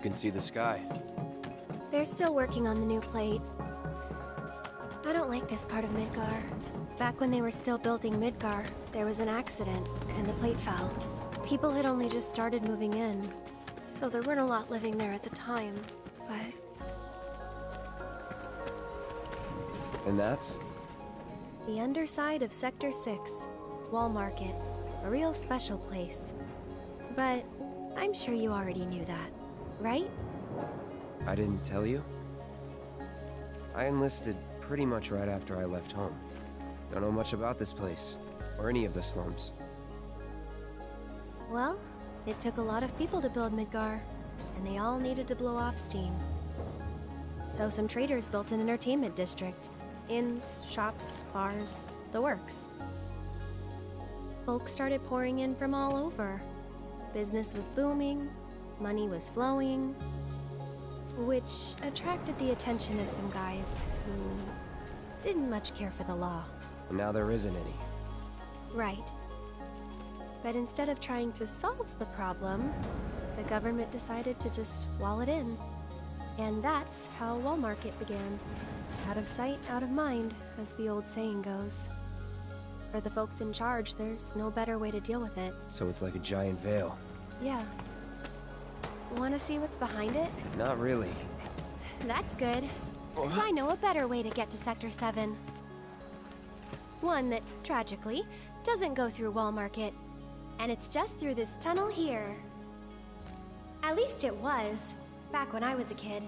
can see the sky. They're still working on the new plate. I don't like this part of Midgar. Back when they were still building Midgar, there was an accident, and the plate fell. People had only just started moving in, so there weren't a lot living there at the time, but... And that's? The underside of Sector 6, Wall Market. A real special place. But I'm sure you already knew that, right? I didn't tell you? I enlisted pretty much right after I left home. Don't know much about this place, or any of the slums. Well, it took a lot of people to build Midgar, and they all needed to blow off steam. So some traders built an entertainment district. Inns, shops, bars, the works. Folks started pouring in from all over. Business was booming, money was flowing, which attracted the attention of some guys who didn't much care for the law. And now there isn't any. Right. But instead of trying to solve the problem, the government decided to just wall it in. And that's how Wall Market began. Out of sight, out of mind, as the old saying goes. For the folks in charge, there's no better way to deal with it. So it's like a giant veil. Yeah. Want to see what's behind it? Not really. That's good. 'Cause I know a better way to get to Sector 7. One that, tragically, doesn't go through Wall Market. And it's just through this tunnel here. At least it was, back when I was a kid.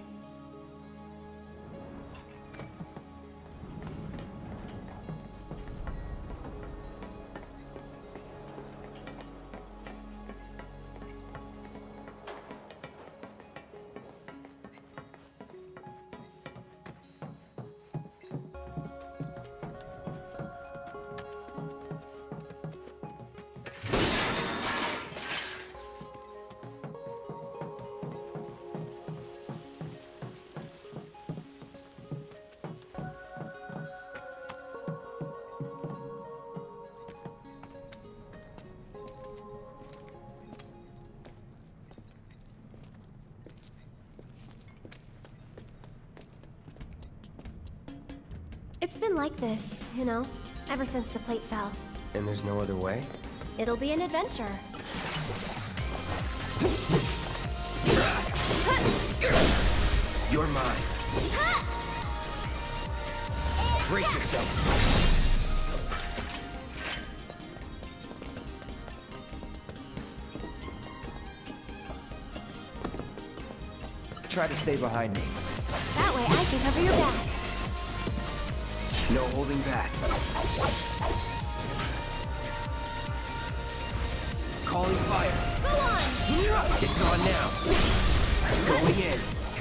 It's been like this, you know, ever since the plate fell. And there's no other way? It'll be an adventure. You're mine. Brace yourself. Try to stay behind me. That way I can cover your back. No holding back. Calling fire. Go on! It's on now. Going in.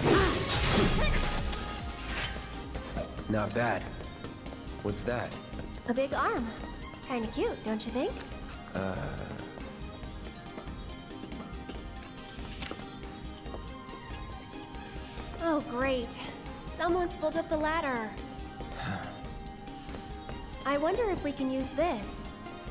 Not bad. What's that? A big arm. Kinda cute, don't you think? Oh, great. Someone's pulled up the ladder. I wonder if we can use this.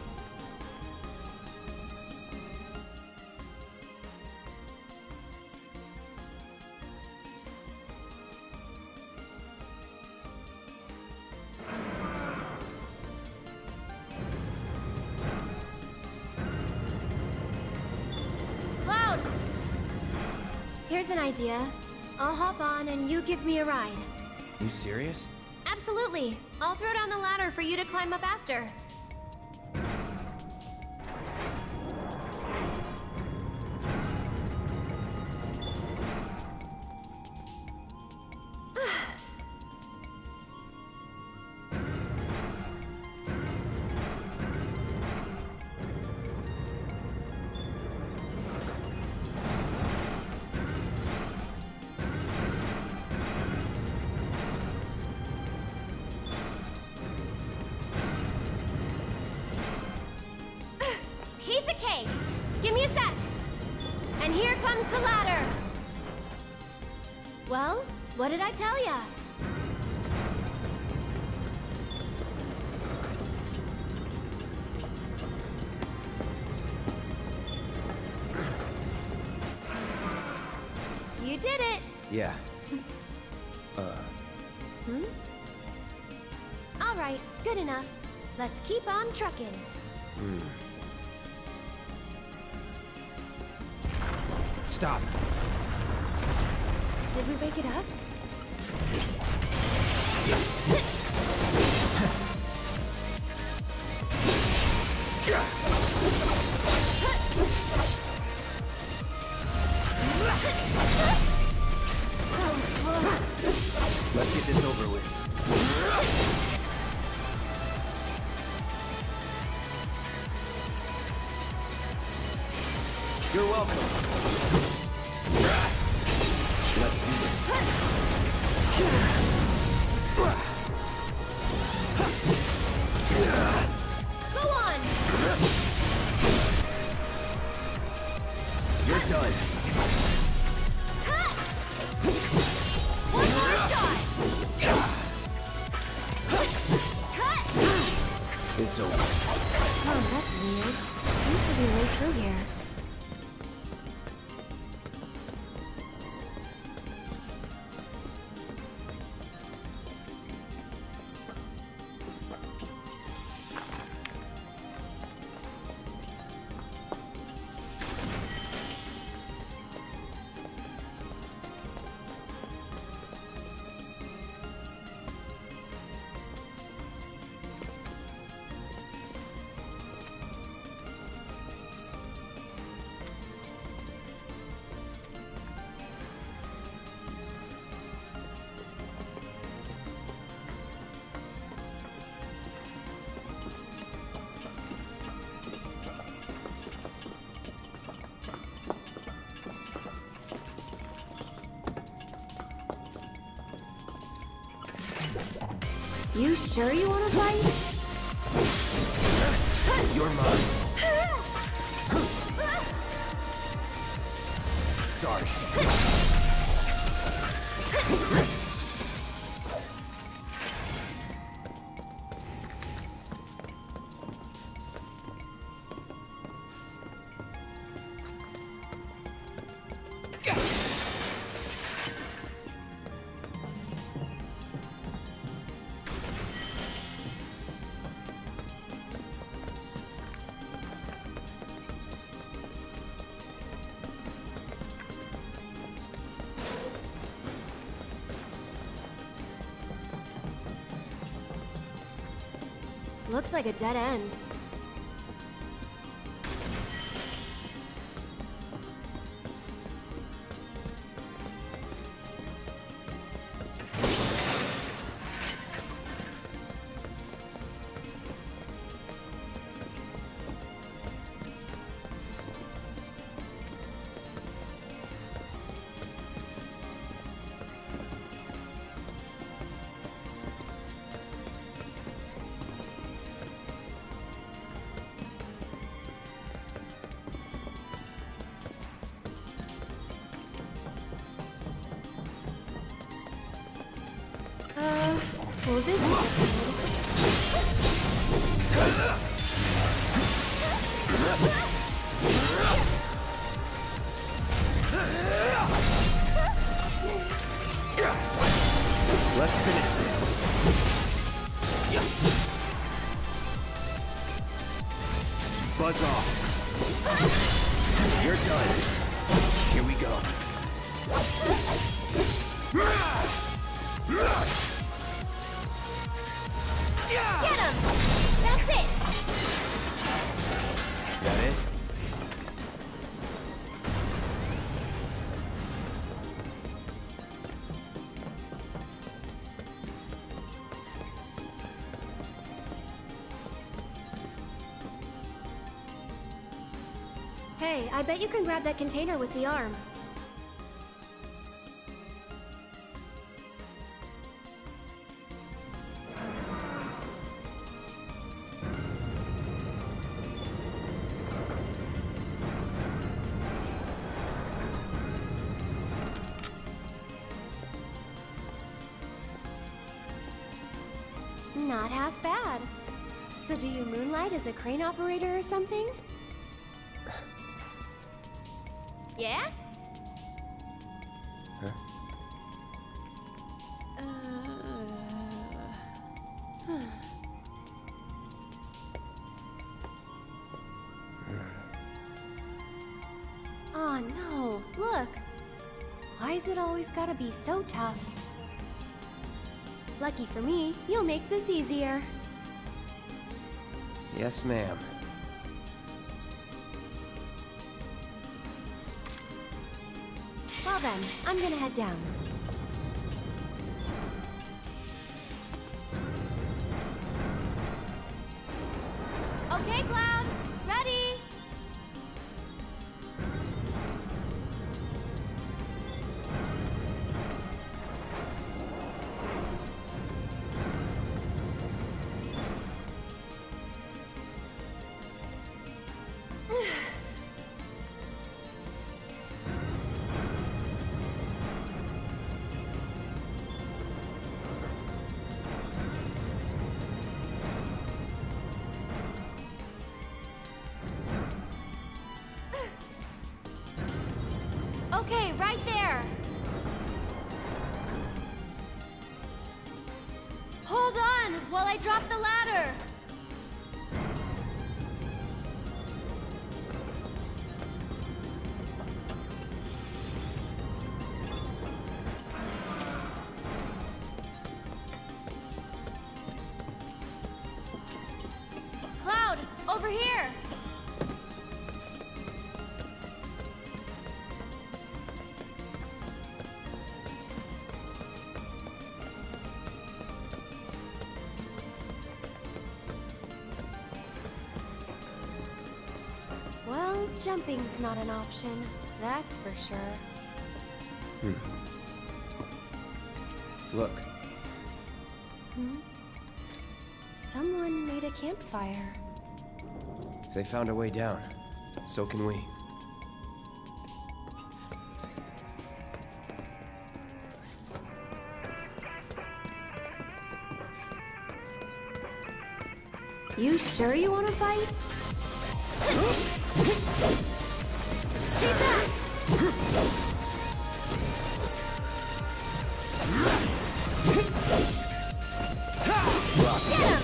Cloud! Here's an idea. I'll hop on and you give me a ride. You serious? Absolutely. I'll throw down the ladder for you to climb up after. Give me a sec. And here comes the ladder. Well, what did I tell ya? You did it! Yeah. Alright, good enough. Let's keep on trucking. Stop. Did we wake it up? Let's get this over with. You're welcome. Let's do this. Go on! You're done. One more shot! It's over. Oh, that's weird. Used to be way through here. You sure you want to fight? You're mine. Sorry. Looks like a dead end. Well, this is Let's finish this. Buzz off. You're done. Here we go. Get him! That's it! That it? Hey, I bet you can grab that container with the arm. Not half bad. So do you moonlight as a crane operator or something? Yeah? no. Look. Why's it always gotta be so tough? Lucky for me, you'll make this easier. Yes, ma'am. Well then, I'm gonna head down. Okay, Cloud. Ready? Okay, right there. Hold on while I drop the ladder. Cloud, over here. Well, jumping's not an option, that's for sure. Look, Someone made a campfire. if they found a way down, so can we. You sure you want to fight? Stay back! Get him!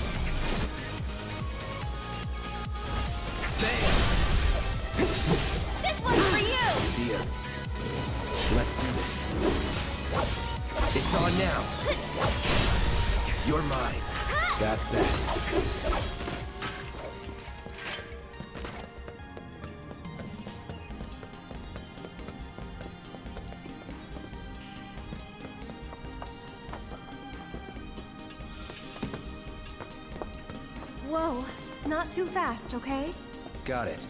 This one's for you! Dia, let's do this. It's on now. You're mine. That's that. Whoa, not too fast, okay? Got it.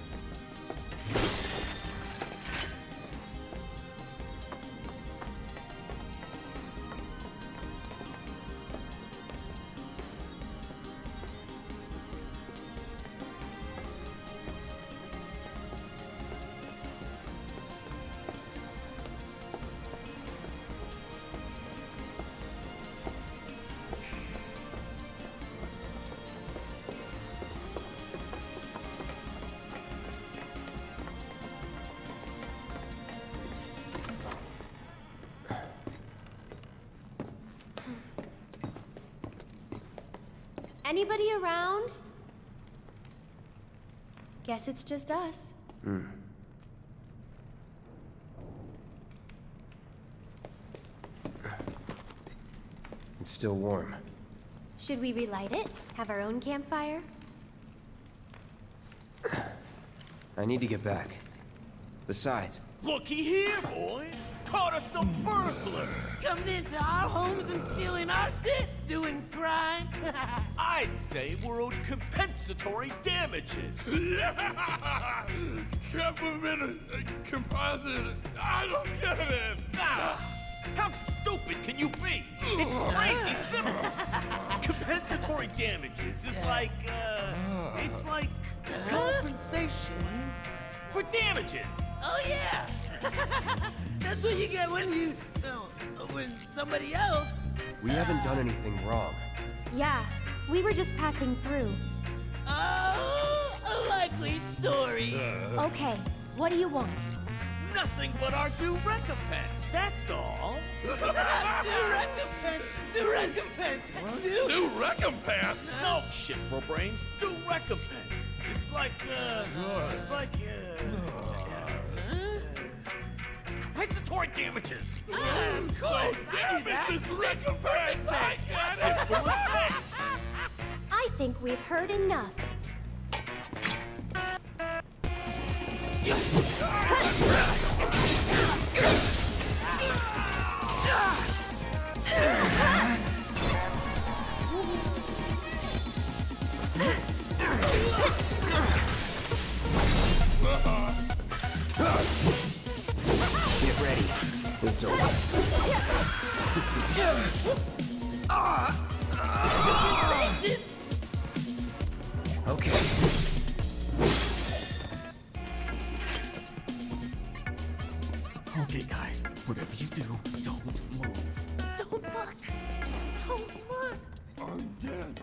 Anybody around? Guess it's just us. It's still warm. Should we relight it? Have our own campfire? I need to get back. Besides, Looky here, boys! Caught us some burglars! Coming into our homes and stealing our shit? Doing crimes? I'd say we're owed compensatory damages! Complimented, composite, I don't get it! How stupid can you be? It's crazy simple! Compensatory damages is like, it's like compensation for damages! Oh yeah! That's what you get when you... when somebody else... we haven't done anything wrong. Yeah, we were just passing through. Oh, a likely story. Okay, what do you want? Nothing but our due recompense, that's all! Do recompense! Do recompense! Do recompense? No, shit for brains, due recompense! It's like, compensatory damages. Of course, I knew that. Damages recompense! I get it! Simple as that. I think we've heard enough. Get ready. It's over. Okay. Okay, guys, whatever you do, don't move. Don't look. Don't look. I'm dead.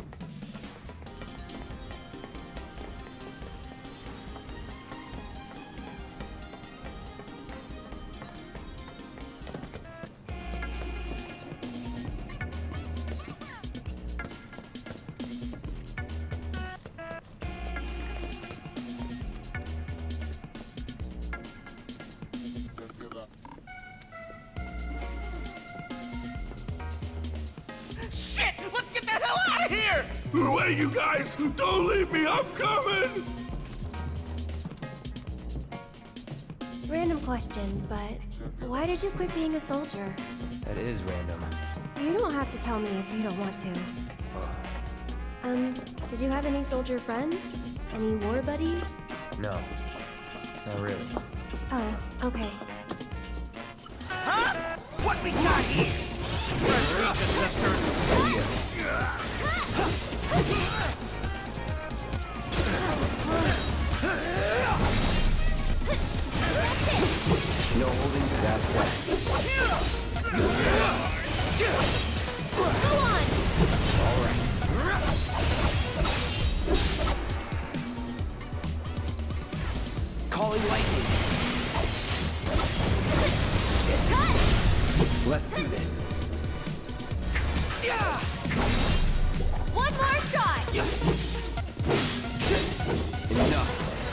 Shit! Let's get the hell out of here! Wait, you guys! Don't leave me! I'm coming! Random question, but why did you quit being a soldier? That is random. You don't have to tell me if you don't want to. Did you have any soldier friends? Any war buddies? No. Not really. Oh, okay. Huh? What we got here? Fresh meat, sister. No holding that flat. Go on! All right. Calling lightning. Let's do this. Yeah! One more shot! Enough.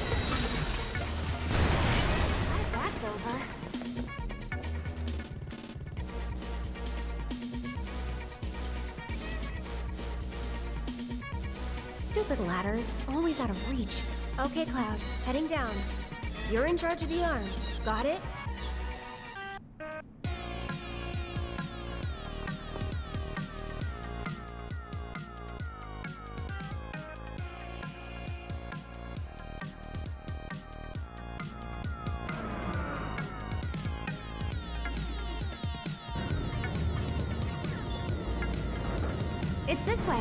That's over. Stupid ladders, always out of reach. Okay, Cloud, heading down. You're in charge of the arm. Got it? It's this way.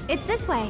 It's this way.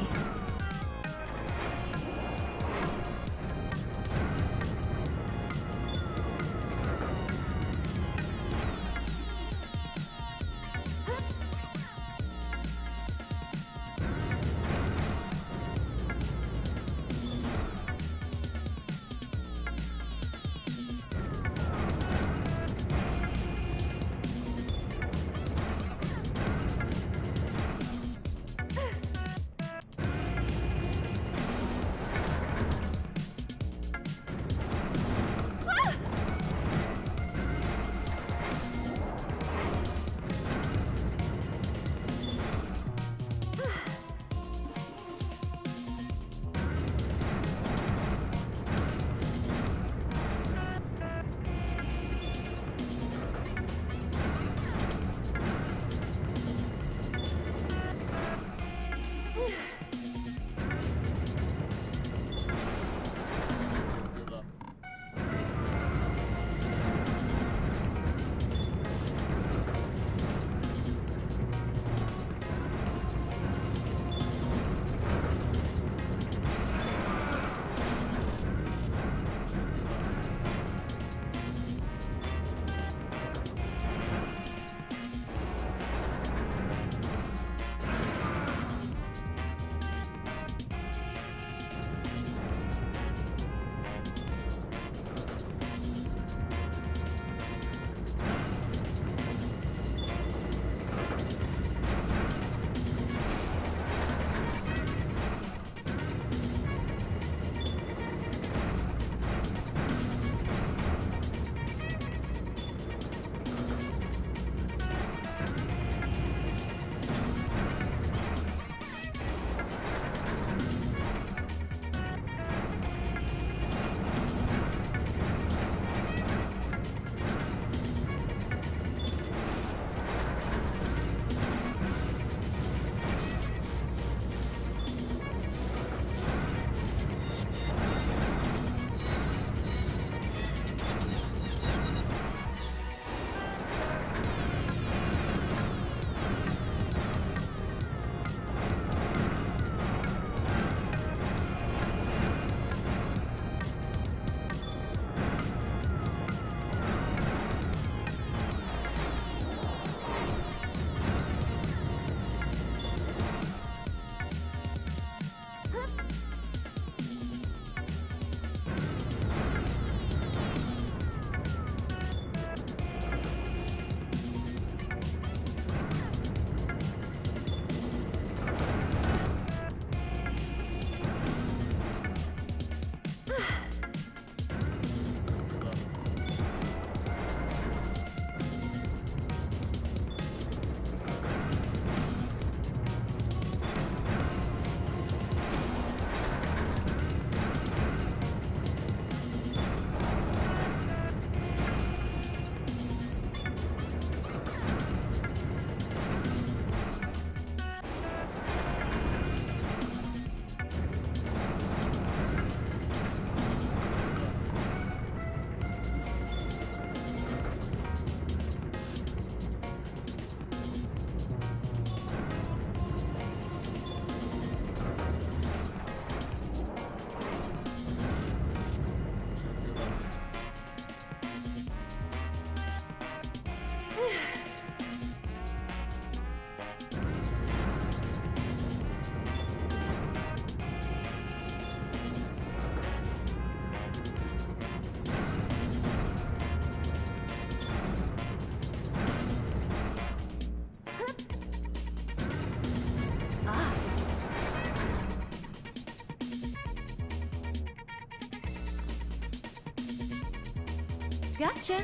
Gotcha.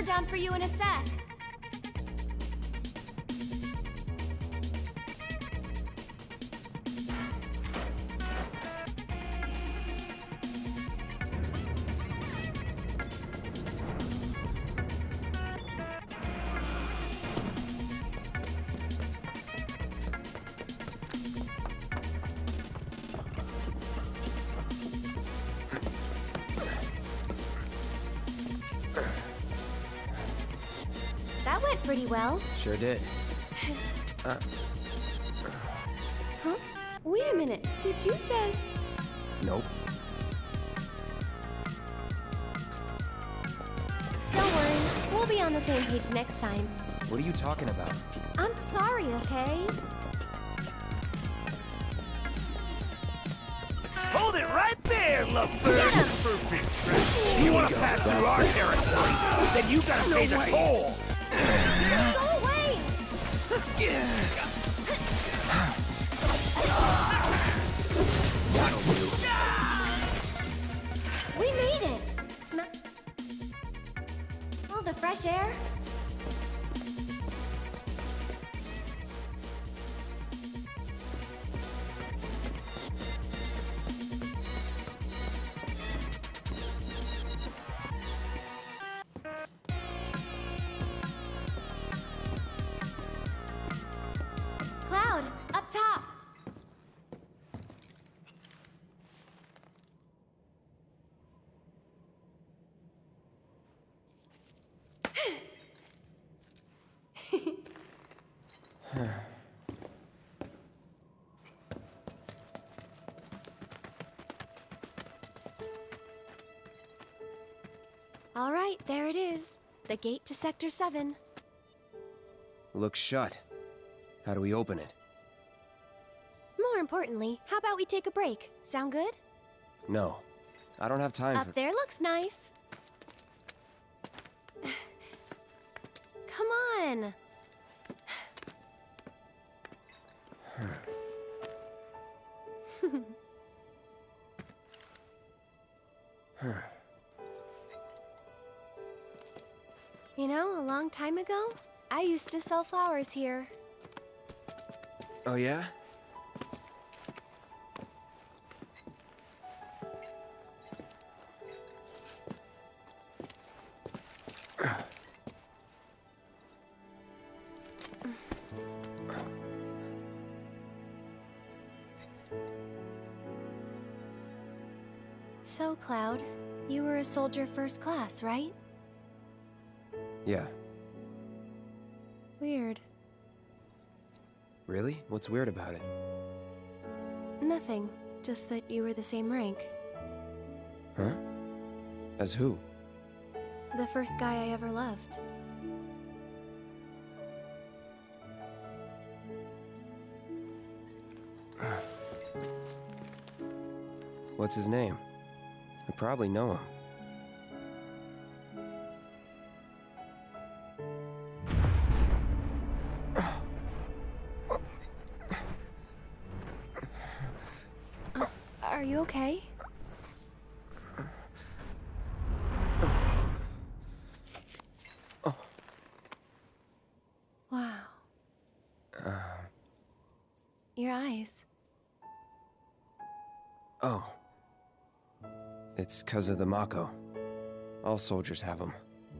power down for you in a sec. That went pretty well. Sure did. Huh? Wait a minute. Did you just... Nope. Don't worry. We'll be on the same page next time. What are you talking about? I'm sorry, okay? Hold it right there, lovebird! Get him! Perfect. You want to pass through our territory, then you gotta pay the toll! Go away! That'll do. We made it! Smell the fresh air? Cloud, up top! All right, there it is. The gate to Sector 7. Looks shut. How do we open it? More importantly, how about we take a break? Sound good? No. I don't have time for... Up there looks nice. Come on. You know, a long time ago, I used to sell flowers here. Oh, yeah? So, Cloud, you were a soldier first class, right? Yeah. Weird. Really? What's weird about it? Nothing. Just that you were the same rank. Huh? As who? The first guy I ever loved. What's his name? I probably know him. Are you okay? Wow. Your eyes. Oh. It's 'cause of the Mako. All soldiers have them.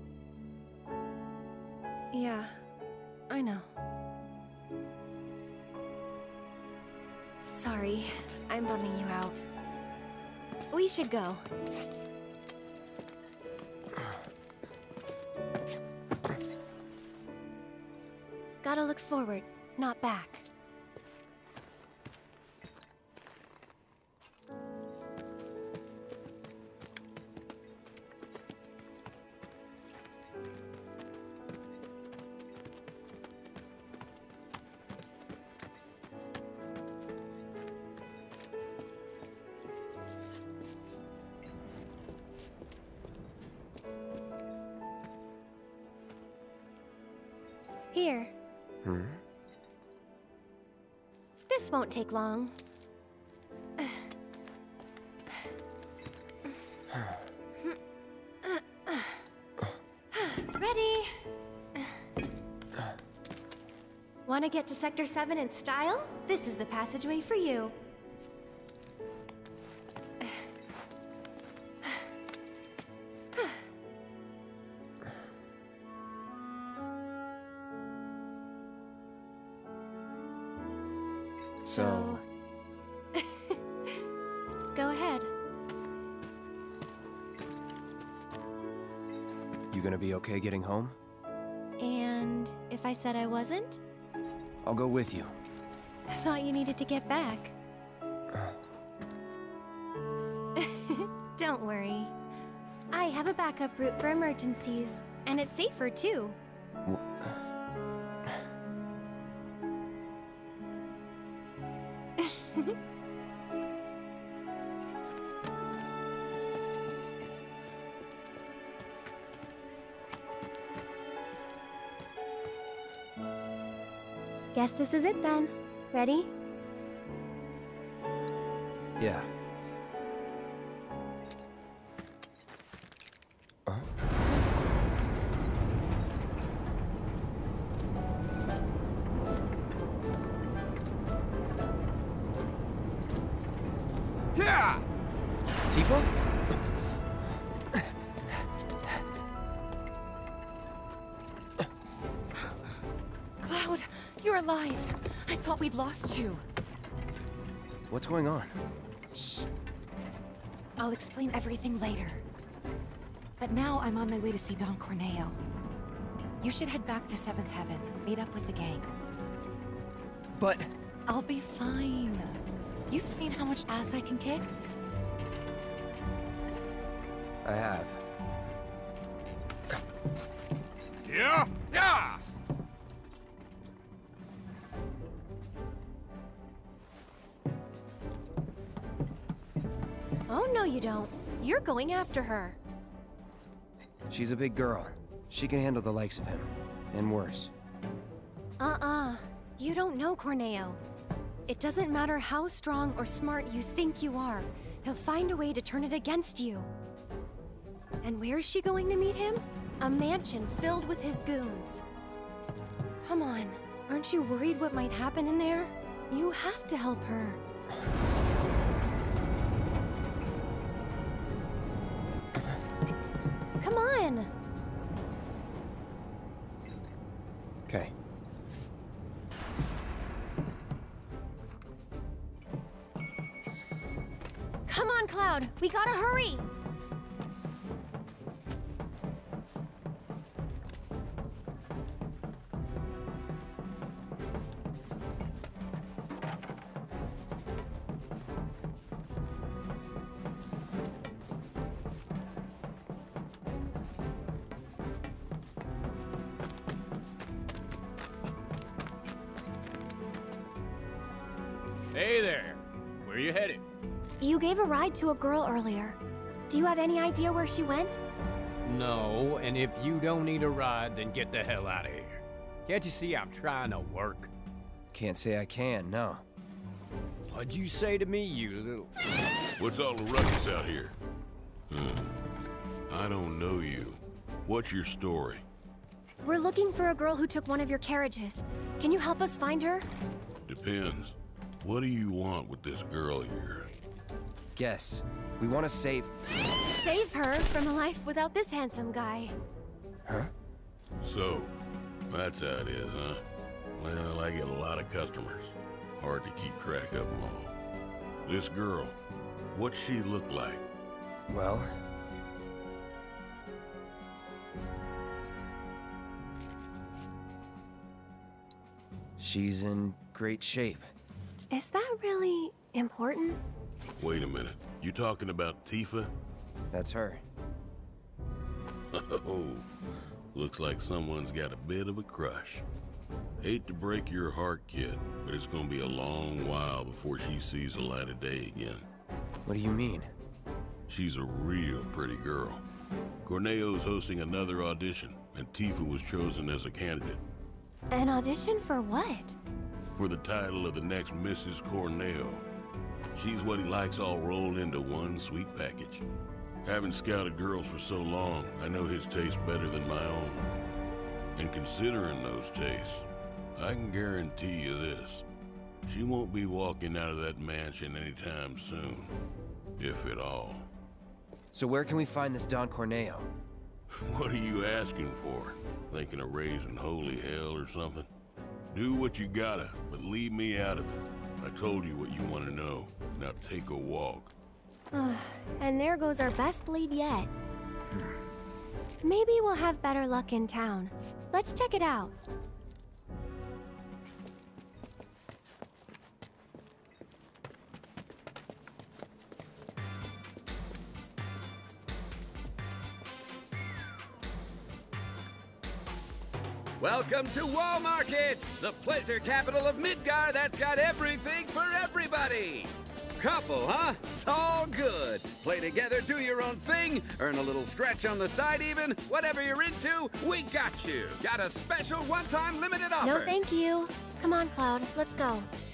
Yeah, I know. Sorry, I'm bumming you out. We should go. Gotta look forward, not back. Here. Hmm? This won't take long. Ready? Want to get to Sector 7 in style? This is the passageway for you. So... Go ahead. You gonna be okay getting home? And if I said I wasn't? I'll go with you. I thought you needed to get back. Don't worry. I have a backup route for emergencies, and it's safer too. Guess this is it then. Ready? Yeah. Yeah! Tifa? Cloud, you're alive. I thought we'd lost you. What's going on? Shh. I'll explain everything later. But now I'm on my way to see Don Corneo. You should head back to 7th Heaven, meet up with the gang. But... I'll be fine. You've seen how much ass I can kick? I have. Yeah? Yeah! Oh, no you don't. You're going after her. She's a big girl. She can handle the likes of him. And worse. You don't know Corneo. It doesn't matter how strong or smart you think you are. He'll find a way to turn it against you. And where is she going to meet him? A mansion filled with his goons. Come on, aren't you worried what might happen in there? You have to help her. Come on! Okay. Come on, Cloud! We gotta hurry! Hey there. Where you headed? You gave a ride to a girl earlier. Do you have any idea where she went? No, and if you don't need a ride, then get the hell out of here. Can't you see I'm trying to work? Can't say I can, no. What'd you say to me, you little... What's all the ruckus out here? I don't know you. What's your story? We're looking for a girl who took one of your carriages. Can you help us find her? Depends. What do you want with this girl here? Guess. We want to save... Save her from a life without this handsome guy. Huh? So, that's how it is, huh? Well, I get a lot of customers. Hard to keep track of them all. This girl, what's she look like? Well... she's in great shape. Is that really important? Wait a minute. You talking about Tifa? That's her. Oh, looks like someone's got a bit of a crush. Hate to break your heart, kid, but it's gonna be a long while before she sees the light of day again. What do you mean? She's a real pretty girl. Corneo's hosting another audition, and Tifa was chosen as a candidate. An audition for what? For the title of the next Mrs. Corneo. She's what he likes all rolled into one sweet package. Having scouted girls for so long, I know his taste better than my own. And considering those tastes, I can guarantee you this. She won't be walking out of that mansion anytime soon. If at all. So where can we find this Don Corneo? What are you asking for? Thinking of raising holy hell or something? Do what you gotta, but leave me out of it. I told you what you want to know. Now take a walk. And there goes our best lead yet. Maybe we'll have better luck in town. Let's check it out. Welcome to Wall Market, the pleasure capital of Midgar that's got everything for everybody. Couple, huh? It's all good. Play together, do your own thing, earn a little scratch on the side even. Whatever you're into, we got you. Got a special one-time limited offer. No, thank you. Come on, Cloud. Let's go.